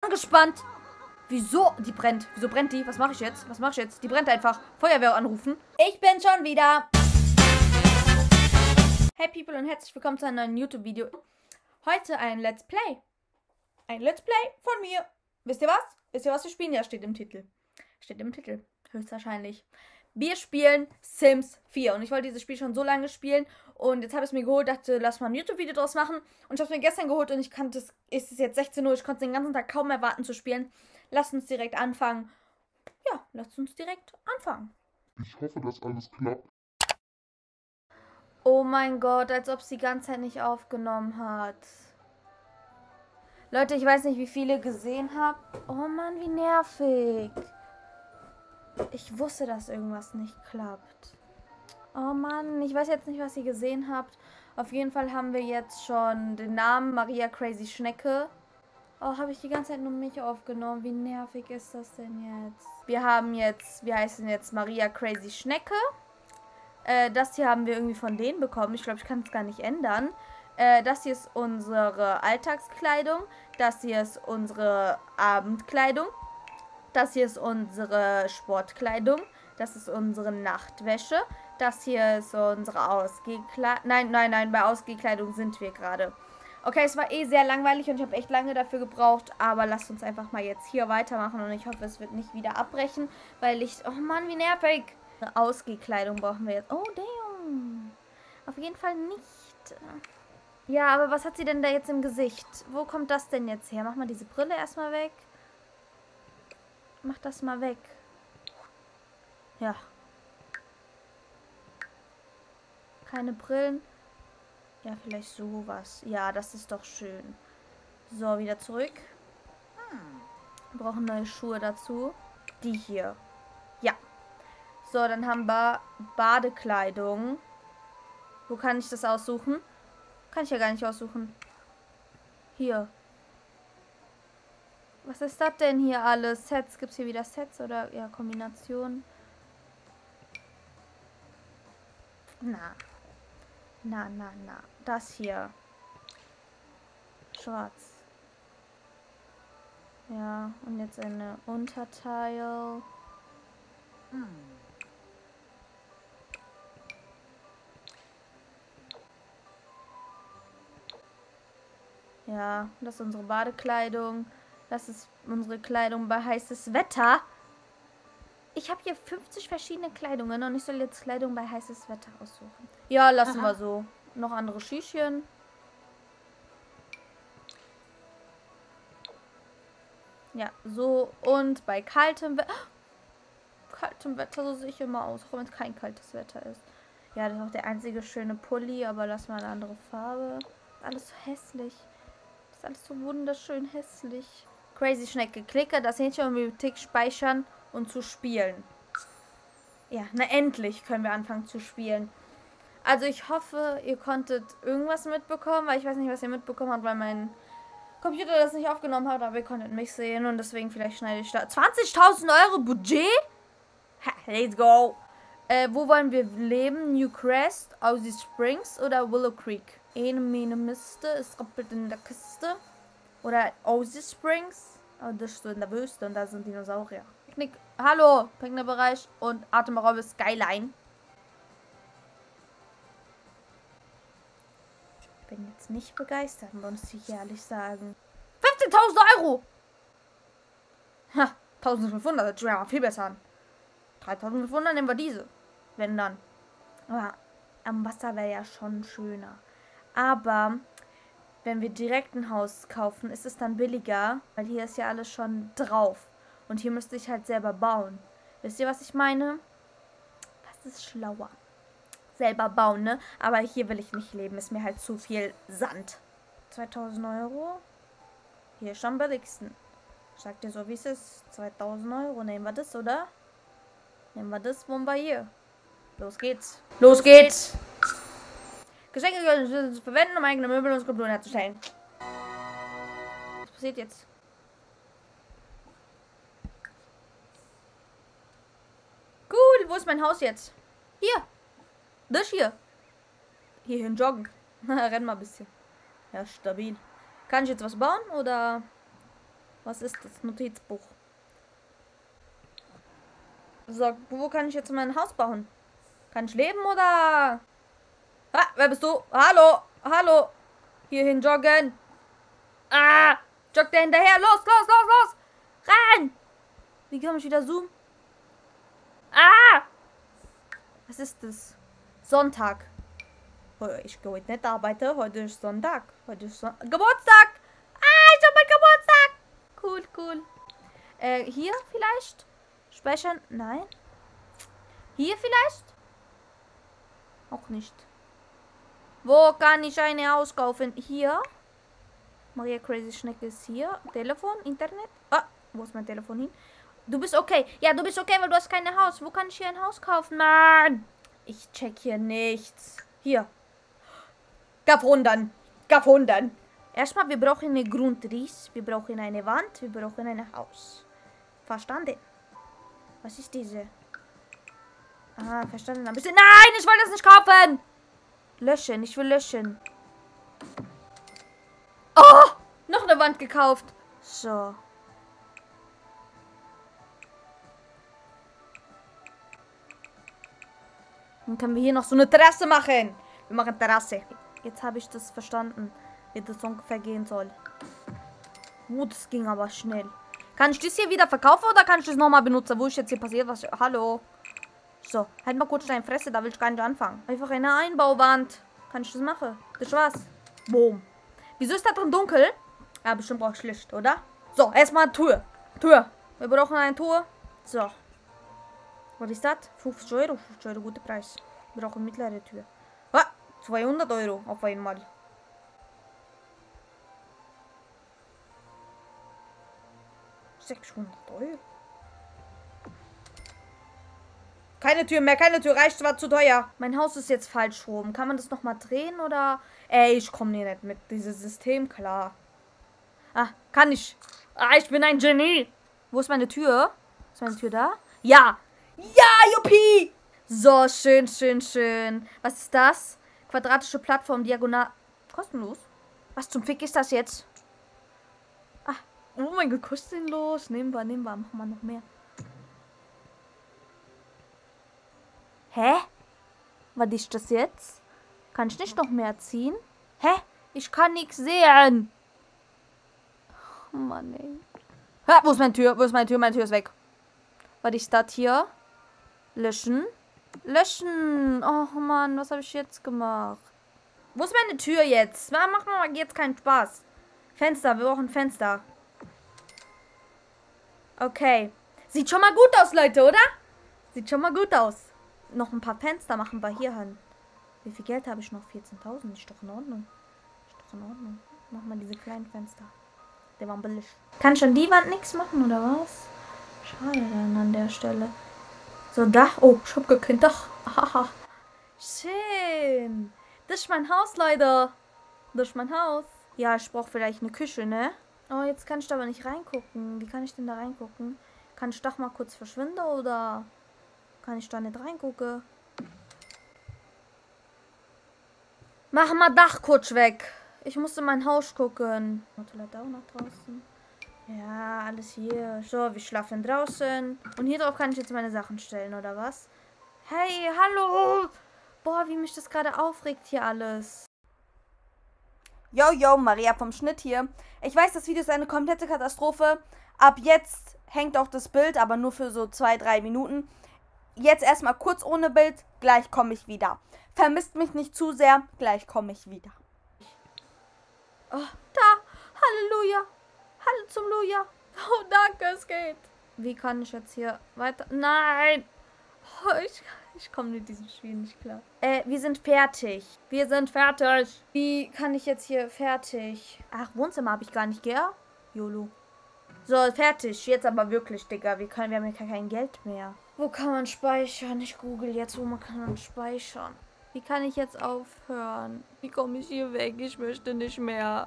angespannt. Wieso? Die brennt. Wieso brennt die? Was mache ich jetzt? Was mache ich jetzt? Die brennt einfach. Feuerwehr anrufen. Ich bin schon wieder. Hey People und herzlich willkommen zu einem neuen YouTube-Video. Heute ein Let's Play. Ein Let's Play von mir. Wisst ihr was? Wisst ihr, was wir spielen? Ja, steht im Titel. Steht im Titel. Höchstwahrscheinlich. Wir spielen Sims 4. Und ich wollte dieses Spiel schon so lange spielen. Und jetzt habe ich es mir geholt, dachte, lass mal ein YouTube-Video draus machen. Und ich habe es mir gestern geholt und ich kannte es, ist es jetzt 16 Uhr. Ich konnte es den ganzen Tag kaum erwarten zu spielen. Lasst uns direkt anfangen. Ja, lasst uns direkt anfangen. Ich hoffe, dass alles klappt. Oh mein Gott, als ob es die ganze Zeit nicht aufgenommen hat. Leute, ich weiß nicht, wie viele gesehen habt. Oh Mann, wie nervig. Ich wusste, dass irgendwas nicht klappt. Oh Mann, ich weiß jetzt nicht, was ihr gesehen habt. Auf jeden Fall haben wir jetzt schon den Namen Maria Crazy Schnecke. Oh, habe ich die ganze Zeit nur mich aufgenommen. Wie nervig ist das denn jetzt? Wir haben jetzt, wir heißen jetzt Maria Crazy Schnecke. Das hier haben wir irgendwie von denen bekommen. Ich glaube, ich kann es gar nicht ändern. Das hier ist unsere Alltagskleidung. Das hier ist unsere Abendkleidung. Das hier ist unsere Sportkleidung. Das ist unsere Nachtwäsche. Das hier ist unsere Ausgehkleidung. Nein, bei Ausgehkleidung sind wir gerade. Okay, es war eh sehr langweilig und ich habe echt lange dafür gebraucht. Aber lasst uns einfach mal jetzt hier weitermachen. Und ich hoffe, es wird nicht wieder abbrechen. Weil ich... Oh Mann, wie nervig. Eine Ausgehkleidung brauchen wir jetzt. Oh, damn. Auf jeden Fall nicht. Ja, aber was hat sie denn da jetzt im Gesicht? Wo kommt das denn jetzt her? Mach mal diese Brille erstmal weg. Mach das mal weg. Ja. Keine Brillen. Ja, vielleicht sowas. Ja, das ist doch schön. So, wieder zurück. Wir brauchen neue Schuhe dazu. Die hier. Ja. So, dann haben wir Badekleidung. Wo kann ich das aussuchen? Kann ich ja gar nicht aussuchen. Hier. Was ist das denn hier alles? Sets? Gibt es hier wieder Sets oder ja, Kombinationen? Na. Das hier. Schwarz. Ja, und jetzt eine Unterteil. Ja, das ist unsere Badekleidung. Das ist unsere Kleidung bei heißes Wetter. Ich habe hier 50 verschiedene Kleidungen und ich soll jetzt Kleidung bei heißes Wetter aussuchen. Ja, lassen wir so. Noch andere Schüchchen. Ja, so. Und bei kaltem Wetter. Kaltem Wetter, so sehe ich immer aus, auch wenn es kein kaltes Wetter ist. Ja, das ist auch der einzige schöne Pulli, aber lass mal eine andere Farbe. Alles so hässlich. Das ist alles so wunderschön hässlich. Crazy Schnecke, klicke das Hähnchen in der Bibliothek speichern und zu spielen. Ja, na endlich können wir anfangen zu spielen. Also ich hoffe, ihr konntet irgendwas mitbekommen, weil ich weiß nicht, was ihr mitbekommen habt, weil mein Computer das nicht aufgenommen hat, aber ihr konntet mich sehen und deswegen vielleicht schneide ich da. 20.000 Euro Budget? Ha, let's go. Wo wollen wir leben? New Crest, Aussie Springs oder Willow Creek? Eine Miste, es rappelt in der Kiste. Oder Aussie Springs. Oh, das ist so in der Wüste und da sind Dinosaurier. Picknick. Hallo, Picknickbereich und atemberaubende Skyline. Ich bin jetzt nicht begeistert, muss ich ehrlich sagen. 15.000 Euro! Ha, 1.500, das wäre viel besser an. 3.500 nehmen wir diese. Wenn dann. Aber am Wasser wäre ja schon schöner. Aber wenn wir direkt ein Haus kaufen, ist es dann billiger, weil hier ist ja alles schon drauf. Und hier müsste ich halt selber bauen. Wisst ihr, was ich meine? Was ist schlauer? Selber bauen, ne? Aber hier will ich nicht leben. Ist mir halt zu viel Sand. 2.000 Euro? Hier ist schon am billigsten. Sagt ihr so, wie es ist. 2.000 Euro. Nehmen wir das, oder? Nehmen wir das, wohnen wir hier. Los geht's. Los geht's! Geschenke können Sie verwenden, um eigene Möbel und Skulpturen herzustellen. Was passiert jetzt? Cool, wo ist mein Haus jetzt? Hier. Das hier. Hierhin joggen. Renn mal ein bisschen. Ja, stabil. Kann ich jetzt was bauen oder Was ist das? Notizbuch. So, wo kann ich jetzt mein Haus bauen? Kann ich leben oder? Ah, wer bist du? Hallo, hallo. Hierhin joggen. Ah, joggt der hinterher. Los, los, los, los. Renn. Wie kann ich wieder zoomen? Ah. Was ist das? Sonntag. Ich gehe heute nicht arbeiten. Heute ist Sonntag. Heute ist Geburtstag. Ah, ich hab meinen Geburtstag. Cool, cool. Hier vielleicht? Speichern? Nein. Hier vielleicht? Auch nicht. Wo kann ich ein Haus kaufen? Hier. Maria Crazy Schnecke ist hier. Telefon, Internet. Ah, wo ist mein Telefon hin? Du bist okay. Ja, du bist okay, weil du hast kein Haus. Wo kann ich hier ein Haus kaufen? Mann. Ich check hier nichts. Hier. Gefunden. Gefunden. Erstmal, wir brauchen eine Grundriss. Wir brauchen eine Wand. Wir brauchen ein Haus. Verstanden? Was ist diese? Ah, verstanden. Ein bisschen. Nein, ich will das nicht kaufen. Löschen. Ich will löschen. Oh! Noch eine Wand gekauft. So. Dann können wir hier noch so eine Terrasse machen. Wir machen Terrasse. Jetzt habe ich das verstanden, wie das ungefähr gehen soll. Das ging aber schnell. Kann ich das hier wieder verkaufen oder kann ich das nochmal benutzen? Wo ist jetzt hier passiert? Was? Hallo? So, halt mal kurz deine Fresse, da will ich gar nicht anfangen. Einfach eine Einbauwand. Kann ich das machen? Das war's. Boom. Wieso ist da drin dunkel? Ja, bestimmt brauche ich Licht, oder? So, erstmal Tür. Tür. Wir brauchen eine Tür. So. Was ist das? 50 Euro. 50 Euro, guter Preis. Wir brauchen eine mittlere Tür. Ah, 200 Euro auf einmal. €600. Keine Tür mehr, keine Tür. Reicht, war zu teuer. Mein Haus ist jetzt falsch rum. Kann man das nochmal drehen oder? Ey, ich komme nicht mit diesem System klar. Ah, kann ich. Ah, ich bin ein Genie. Wo ist meine Tür? Ist meine Tür da? Ja. Ja, juppie. So, schön, schön, schön. Was ist das? Quadratische Plattform, diagonal. Kostenlos? Was zum Fick ist das jetzt? Ah, oh mein Gott, kostenlos. Nehmen wir. Machen wir noch mehr. Hä? Was ist das jetzt? Kann ich nicht noch mehr ziehen? Hä? Ich kann nichts sehen. Oh Mann, ey. Ha, wo ist meine Tür? Wo ist meine Tür? Meine Tür ist weg. Was ist das hier? Löschen. Löschen. Oh Mann, was habe ich jetzt gemacht? Wo ist meine Tür jetzt? Machen wir jetzt keinen Spaß. Fenster, wir brauchen Fenster. Okay. Sieht schon mal gut aus, Leute, oder? Sieht schon mal gut aus. Noch ein paar Fenster machen wir hier hin. Wie viel Geld habe ich noch? 14.000. Ist doch in Ordnung. Ist doch in Ordnung. Mach mal diese kleinen Fenster. Der war billig. Kann ich an die Wand nichts machen, oder was? Schade dann an der Stelle. So, Dach. Oh, ich hab gar kein Dach. Haha. Schön. Das ist mein Haus, Leute. Das ist mein Haus. Ja, ich brauche vielleicht eine Küche, ne? Oh, jetzt kann ich da aber nicht reingucken. Wie kann ich denn da reingucken? Kann ich Dach mal kurz verschwinden, oder kann ich da nicht reingucken? Mach mal Dach kurz weg. Ich musste mein Haus gucken. Toilette auch nach draußen. Ja, alles hier. So, wir schlafen draußen. Und hier drauf kann ich jetzt meine Sachen stellen, oder was? Hey, hallo. Boah, wie mich das gerade aufregt hier alles. Yo, Maria vom Schnitt hier. Ich weiß, das Video ist eine komplette Katastrophe. Ab jetzt hängt auch das Bild, aber nur für so 2-3 Minuten. Jetzt erstmal kurz ohne Bild. Gleich komme ich wieder. Vermisst mich nicht zu sehr. Gleich komme ich wieder. Oh, da. Halleluja. Hallo zum Luja. Oh, danke, es geht. Wie kann ich jetzt hier weiter? Nein. Oh, ich komme mit diesem Spiel nicht klar. Wir sind fertig. Wir sind fertig. Wie kann ich jetzt hier fertig? Ach, Wohnzimmer habe ich gar nicht, gell? YOLO. So, fertig. Jetzt aber wirklich, Digga. Wir haben ja kein Geld mehr. Wo kann man speichern? Ich google jetzt, wo man kann speichern. Wie kann ich jetzt aufhören? Wie komme ich hier weg? Ich möchte nicht mehr.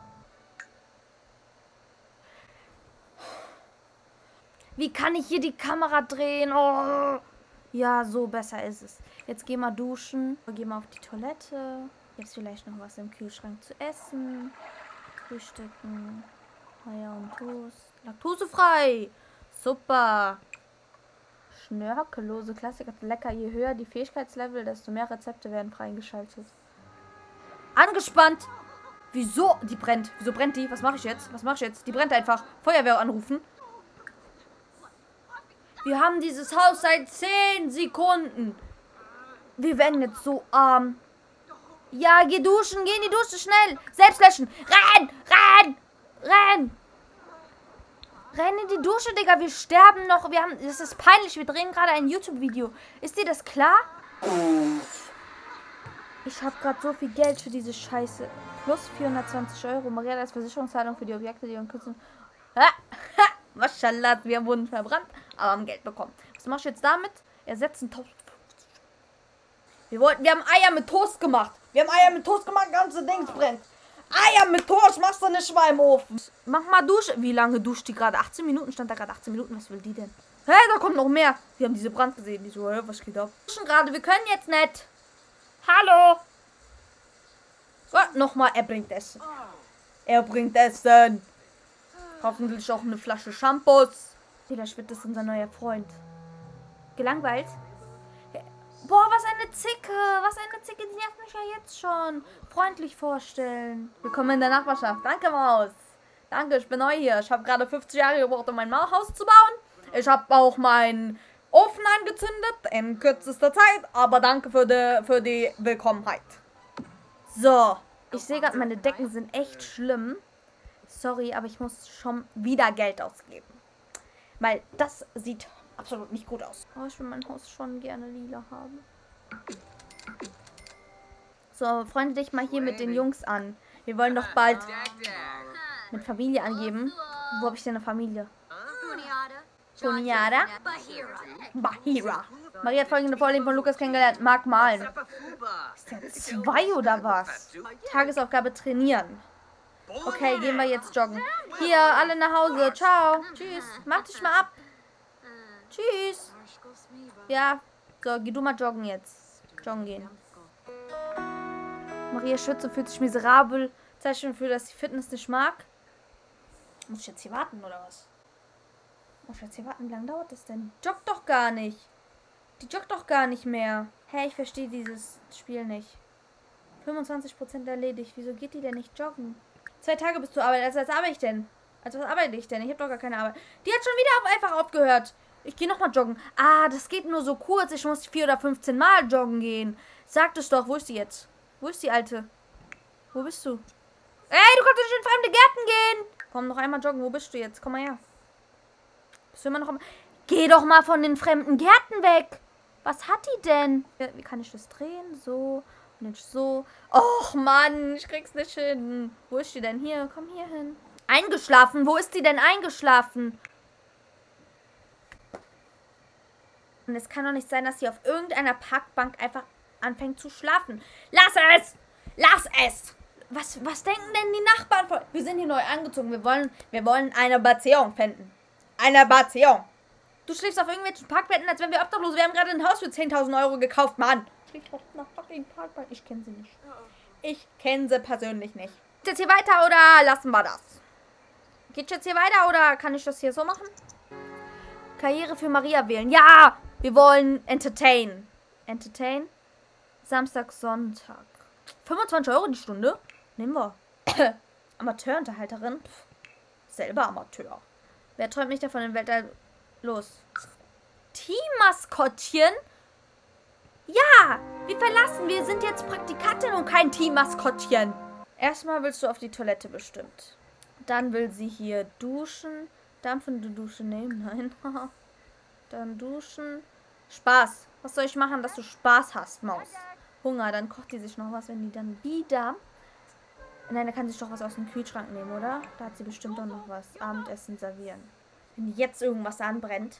Wie kann ich hier die Kamera drehen? Oh. Ja, so besser ist es. Jetzt geh mal duschen. Geh mal auf die Toilette. Jetzt vielleicht noch was im Kühlschrank zu essen. Frühstücken. Eier und Toast. Laktosefrei. Super. Schnörkellose Klassiker. Lecker. Je höher die Fähigkeitslevel, desto mehr Rezepte werden freigeschaltet. Angespannt. Wieso? Die brennt. Wieso brennt die? Was mache ich jetzt? Was mache ich jetzt? Die brennt einfach. Feuerwehr anrufen. Wir haben dieses Haus seit 10 Sekunden. Wir werden jetzt so arm. Ja, geh duschen. Geh in die Dusche. Schnell. Selbst löschen. Renn. Renn. Renn. Renn in die Dusche, Digga. Wir sterben noch. Das ist peinlich. Wir drehen gerade ein YouTube-Video. Ist dir das klar? Ich habe gerade so viel Geld für diese Scheiße. Plus 420 Euro. Maria als Versicherungszahlung für die Objekte, die wir küssen. Maschallah, wir wurden verbrannt, aber haben Geld bekommen. Was machst du jetzt damit? Ersetzen Toast. Wir haben Eier mit Toast gemacht. Ganze Ding brennt. Eier mit Toast machst du nicht mal im Ofen. Mach mal Dusche. Wie lange duscht die gerade? 18 Minuten stand da gerade 18 Minuten. Was will die denn? Hä, da kommt noch mehr. Wir haben diese Brand gesehen. Die so, was geht ab? Duschen gerade, wir können jetzt nicht. Hallo. So, nochmal, er bringt Essen. Hoffentlich auch eine Flasche Shampoos. Taylor Schwitt ist unser neuer Freund. Gelangweilt? Boah, was eine Zicke. Die nervt mich ja jetzt schon. Freundlich vorstellen. Willkommen in der Nachbarschaft. Danke, Maus. Danke, ich bin neu hier. Ich habe gerade 50 Jahre gebraucht, um mein Haus zu bauen. Ich habe auch meinen Ofen angezündet in kürzester Zeit. Aber danke für die Willkommenheit. So. Ich sehe gerade, meine Decken sind echt schlimm. Sorry, aber ich muss schon wieder Geld ausgeben. Weil das sieht absolut nicht gut aus. Oh, ich will mein Haus schon gerne lila haben. So, freunde dich mal hier mit den Jungs an. Wir wollen doch bald mit Familie angeben. Wo habe ich denn eine Familie? Boniada? Bahira. Maria hat folgende Vorlieben von Lukas kennengelernt. Mag malen. Ist der 2 oder was? Tagesaufgabe trainieren. Okay, gehen wir jetzt joggen. Hier, alle nach Hause. Ciao. Tschüss. Mach dich mal ab. Tschüss. Ja, so, geh du mal joggen jetzt. Joggen gehen. Maria Schütze fühlt sich miserabel. Zeichen dafür, dass sie Fitness nicht mag. Muss ich jetzt hier warten, oder was? Muss ich jetzt hier warten? Wie lange dauert das denn? Joggt doch gar nicht. Die joggt doch gar nicht mehr. Hey, ich verstehe dieses Spiel nicht. 25% erledigt. Wieso geht die denn nicht joggen? 2 Tage bis zur Arbeit. Also was arbeite ich denn? Also was arbeite ich denn? Ich habe doch gar keine Arbeit. Die hat schon wieder einfach aufgehört. Ich gehe nochmal joggen. Ah, das geht nur so kurz. Ich muss 4 oder 15 Mal joggen gehen. Sag es doch. Wo ist die jetzt? Wo ist die Alte? Wo bist du? Ey, du kannst nicht in fremde Gärten gehen. Komm, noch einmal joggen. Wo bist du jetzt? Komm mal her. Bist du immer noch am... Geh doch mal von den fremden Gärten weg. Was hat die denn? Wie kann ich das drehen? So. Nicht so. Och, Mann. Ich krieg's nicht hin. Wo ist die denn? Hier. Komm hier hin. Eingeschlafen. Wo ist die denn eingeschlafen? Und es kann doch nicht sein, dass sie auf irgendeiner Parkbank einfach anfängt zu schlafen. Lass es! Lass es! Was denken denn die Nachbarn von... Wir sind hier neu angezogen. Wir wollen eine Beziehung finden. Eine Beziehung. Du schläfst auf irgendwelchen Parkbetten, als wenn wir obdachlos. Wir haben gerade ein Haus für 10.000 Euro gekauft, Mann. Schläft auf einer fucking Parkbank. Ich kenne sie nicht. Ich kenne sie persönlich nicht. Geht jetzt hier weiter oder lassen wir das? Geht jetzt hier weiter oder kann ich das hier so machen? Karriere für Maria wählen. Ja! Wir wollen entertain. Entertain? Samstag, Sonntag. 25 Euro die Stunde? Nehmen wir. Amateurunterhalterin? Selber Amateur. Wer träumt nicht davon im Weltall? Los. Teammaskottchen? Ja! Wir verlassen. Wir sind jetzt Praktikantin und kein Teammaskottchen. Erstmal willst du auf die Toilette bestimmt. Dann will sie hier duschen. Dampfende Dusche nehmen. Nein. Dann duschen. Spaß. Was soll ich machen, dass du Spaß hast, Maus? Hunger. Dann kocht die sich noch was, wenn die dann wieder... Nein, da kann sich doch was aus dem Kühlschrank nehmen, oder? Da hat sie bestimmt doch noch was. Abendessen servieren. Wenn jetzt irgendwas anbrennt.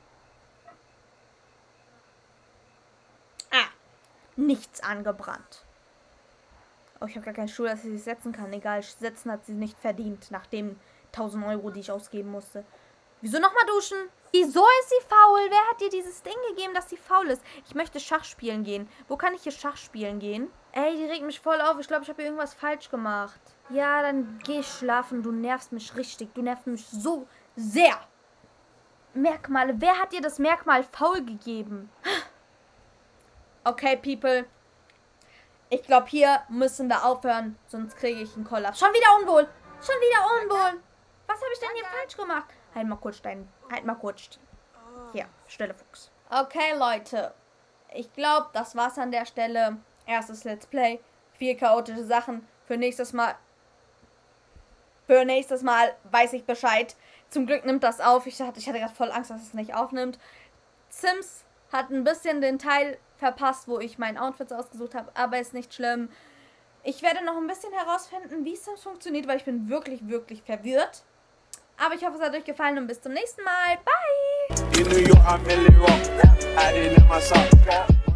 Ah. Nichts angebrannt. Oh, ich habe gar keinen Stuhl, dass sie sich setzen kann. Egal, setzen hat sie nicht verdient. Nach dem 1000 Euro, die ich ausgeben musste. Wieso nochmal duschen? Wieso ist sie faul? Wer hat dir dieses Ding gegeben, dass sie faul ist? Ich möchte Schach spielen gehen. Wo kann ich hier Schach spielen gehen? Ey, die regt mich voll auf. Ich glaube, ich habe hier irgendwas falsch gemacht. Ja, dann geh schlafen. Du nervst mich richtig. Du nervst mich so sehr. Merkmale. Wer hat dir das Merkmal faul gegeben? Okay, People. Ich glaube, hier müssen wir aufhören. Sonst kriege ich einen Kollaps. Schon wieder unwohl. Schon wieder unwohl. Was habe ich denn hier falsch gemacht? Halt mal kurz. Hier, Stille Fuchs. Okay, Leute. Ich glaube, das war's an der Stelle. Erstes Let's Play. 4 chaotische Sachen. Für nächstes Mal weiß ich Bescheid. Zum Glück nimmt das auf. Ich hatte gerade voll Angst, dass es nicht aufnimmt. Sims hat ein bisschen den Teil verpasst, wo ich mein Outfit ausgesucht habe. Aber ist nicht schlimm. Ich werde noch ein bisschen herausfinden, wie Sims funktioniert, weil ich bin wirklich, wirklich verwirrt. Aber ich hoffe, es hat euch gefallen und bis zum nächsten Mal. Bye!